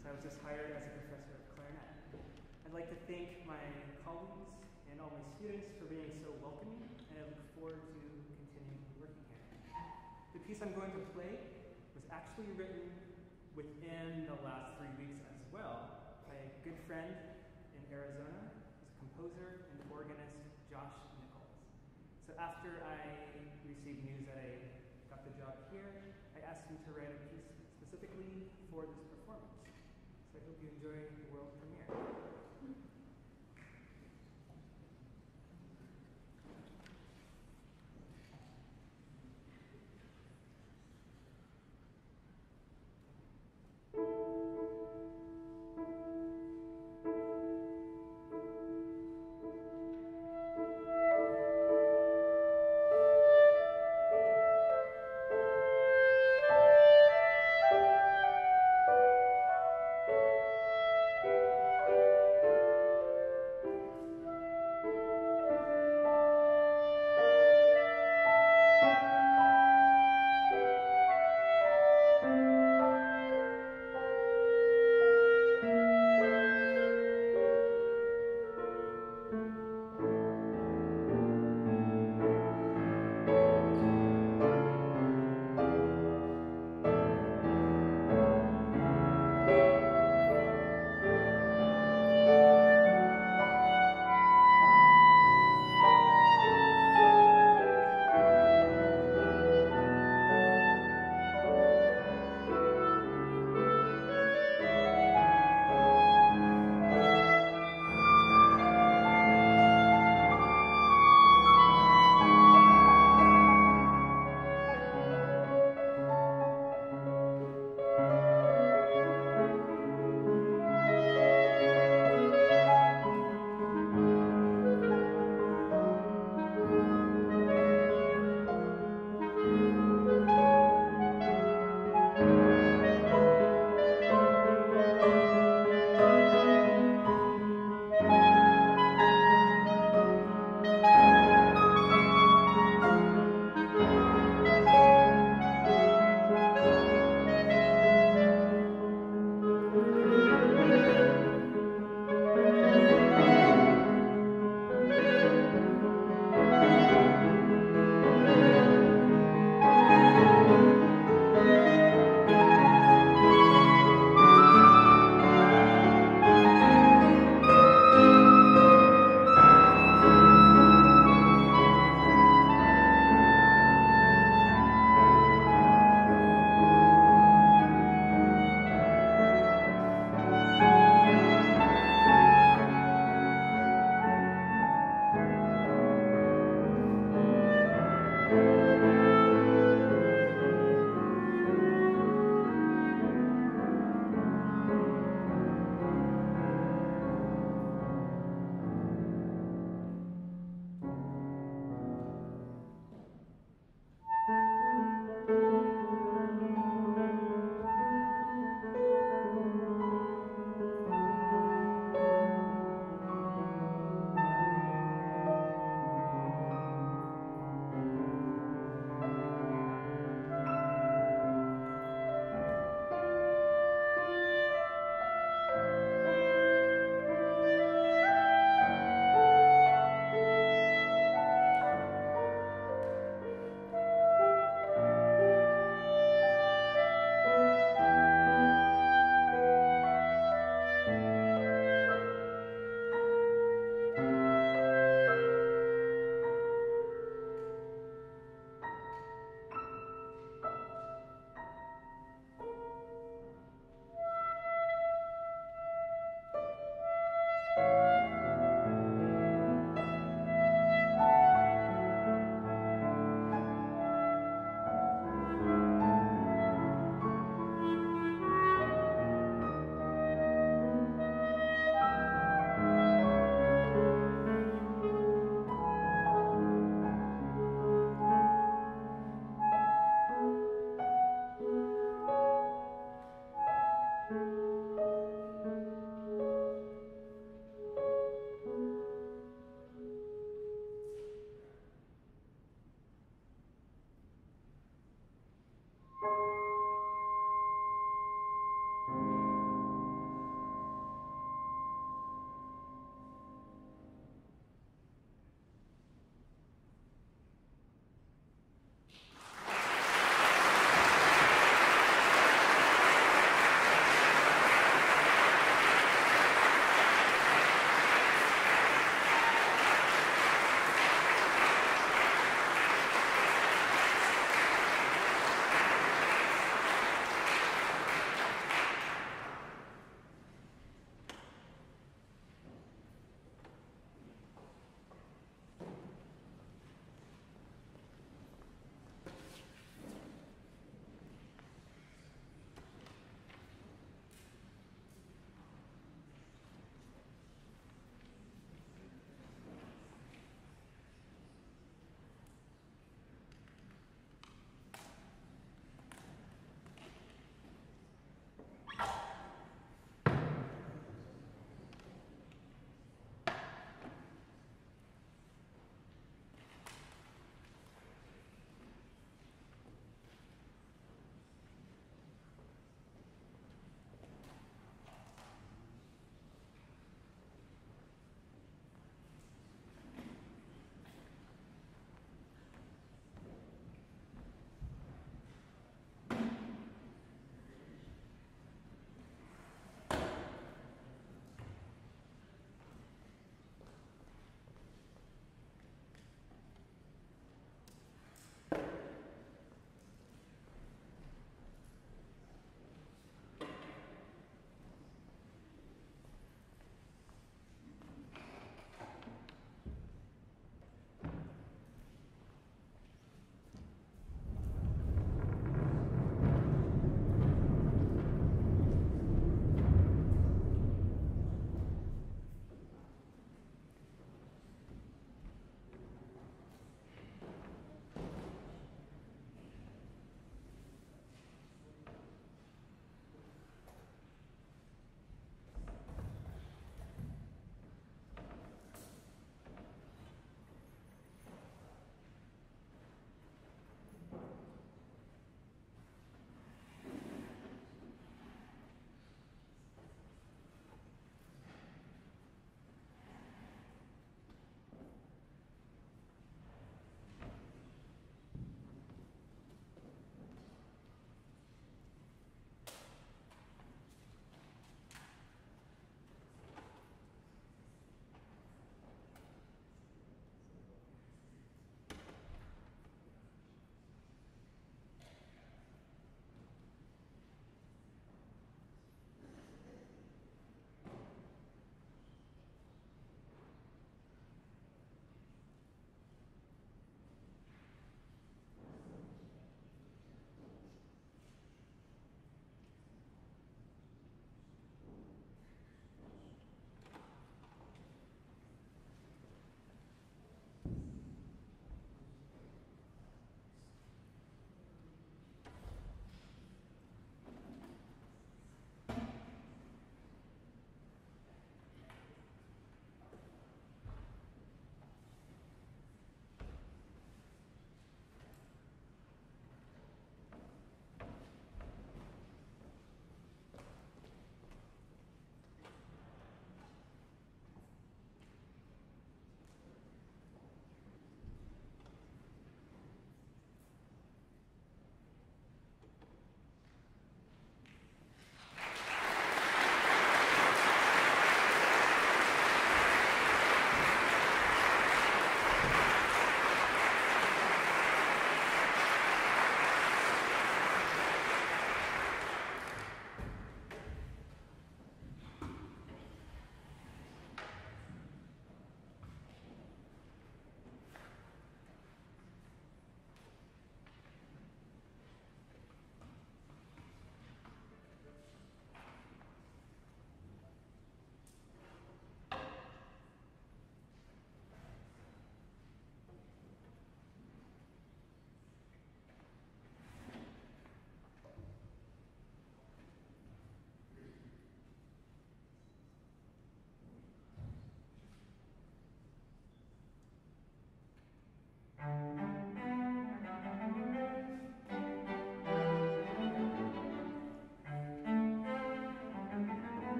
so I was just hired as a professor of clarinet. I'd like to thank my colleagues and all my students for being so welcoming, and I look forward to continuing working here. The piece I'm going to play was actually written within the last 3 weeks as well by a good friend in Arizona, who's a composer and organist, Josh Nichols. So after I received news that I got the job here, I asked him to write a piece specifically for this performance. So I hope you enjoy the world premiere.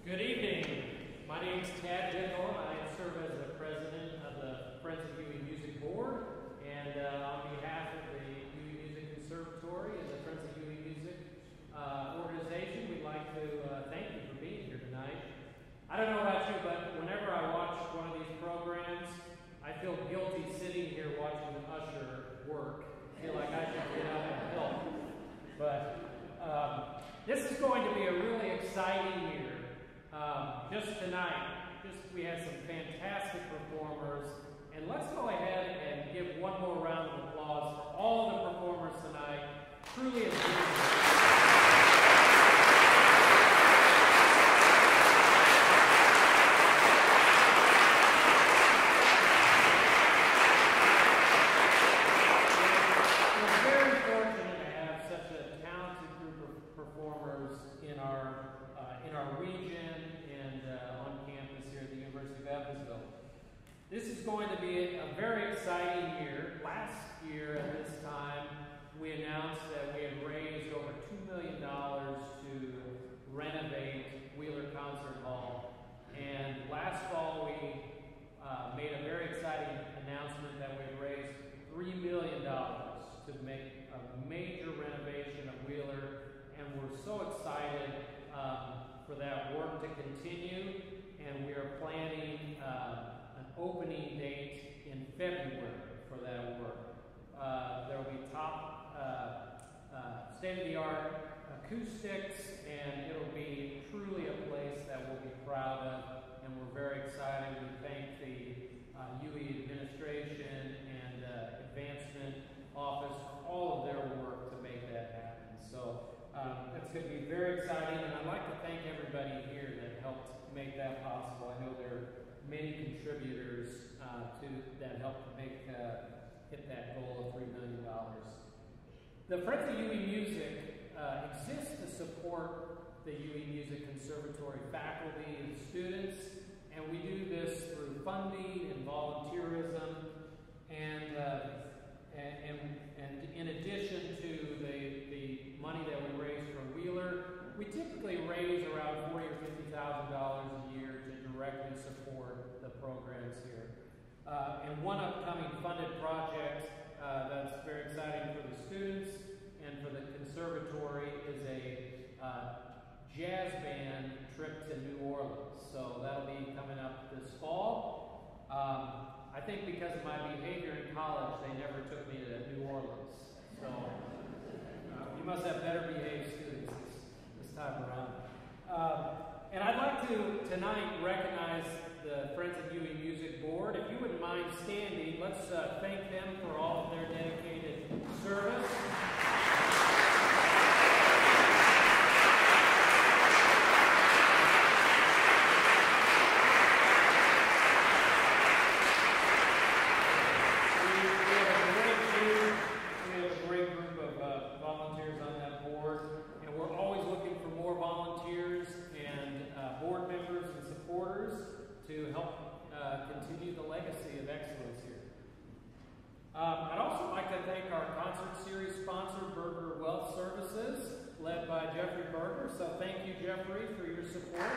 Good evening. My name is Tad Dickel. I serve as the president of the Friends of UE Music Board. And on behalf of the UE Music Conservatory and the Friends of UE Music organization, we'd like to thank you for being here tonight. I don't know about you, but whenever I watch one of these programs, I feel guilty sitting here watching Usher work. I feel like I should get up and help. But this is going to be a really exciting year. Just tonight, we had some fantastic performers, and let's go ahead and give one more round of applause for all the performers tonight. Truly amazing. This is going to be a very exciting year. Last year at this time, we announced that we had raised over $2 million to renovate Wheeler Concert Hall. And last fall, we made a very exciting announcement that we had raised $3 million to make a major renovation of Wheeler. And we're so excited for that work to continue. And we are planning opening date in February for that work. There will be top state-of-the-art acoustics, and it'll be truly a place that we'll be proud of, and we're very excited. We thank the UE administration and advancement office for all of their work to make that happen. So it's going to be very exciting, and I'd like to thank everybody here that helped make that possible. I know there are many contributors that helped make hit that goal of $3 million. The Friends of UE Music exists to support the UE Music Conservatory faculty and students, and we do this through funding and volunteerism, and in addition to the money that we raise for Wheeler, we typically raise around $40,000 or $50,000 a year to directly support the programs here. And one upcoming funded project that's very exciting for the students and for the conservatory is a jazz band trip to New Orleans. So that'll be coming up this fall. I think because of my behavior in college, they never took me to New Orleans. So you must have better behaved students this time around. And I'd like to tonight recognize the Friends of UE Music Board. If you wouldn't mind standing, let's thank them for all of their dedicated service. We have a great group of volunteers on that board, and we're always looking for more volunteers and board members and supporters to help continue the legacy of excellence here. I'd also like to thank our concert series sponsor, Berger Wealth Services, led by Jeffrey Berger. So thank you, Jeffrey, for your support.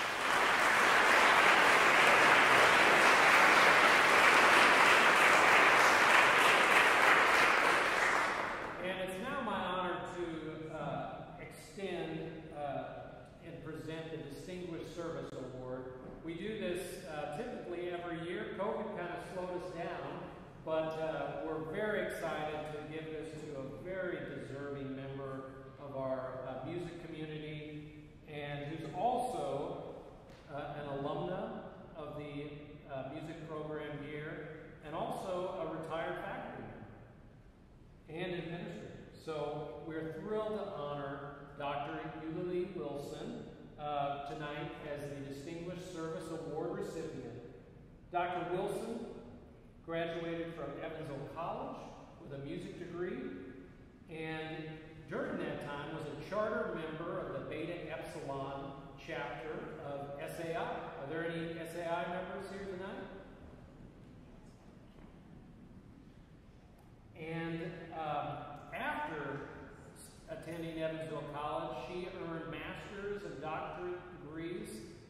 And it's now my honor to extend and present the Distinguished Service Award. We do this typically every year. COVID kind of slowed us down, but we're very excited to give this to a very deserving member of our music community, and who's also an alumna of the music program here, and also a retired faculty member and administrator. So we're thrilled to honor Dr. Eulalie Wilson tonight as the Distinguished Service Award recipient. Dr. Wilson graduated from Evansville College with a music degree, and during that time was a charter member of the Beta Epsilon chapter of SAI. Are there any SAI members here tonight? And after attending Evansville College, she earned master's and doctorate degrees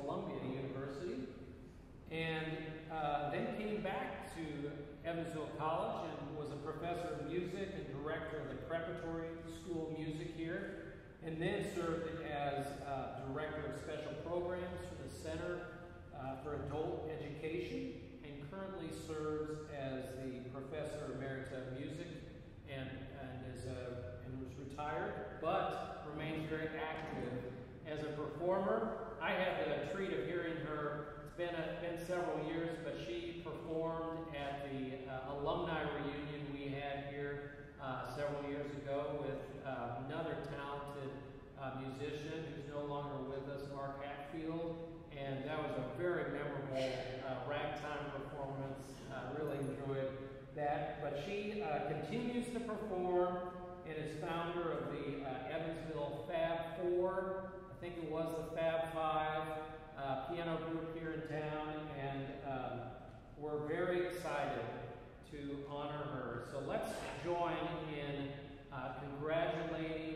Columbia University, and then came back to Evansville College and was a professor of music and director of the Preparatory School of Music here, and then served as director of special programs for the Center for Adult Education, and currently serves as the professor emerita of music, and was retired, but remains very active as a performer. I had the treat of hearing her. It's been several years, but she performed at the alumni reunion we had here several years ago with another talented musician who's no longer with us, Mark Hatfield, and that was a very memorable ragtime performance. Really enjoyed that. But she continues to perform and is founder of the Evansville Fab Four. I think it was the Fab Five piano group here in town, and we're very excited to honor her. So let's join in congratulating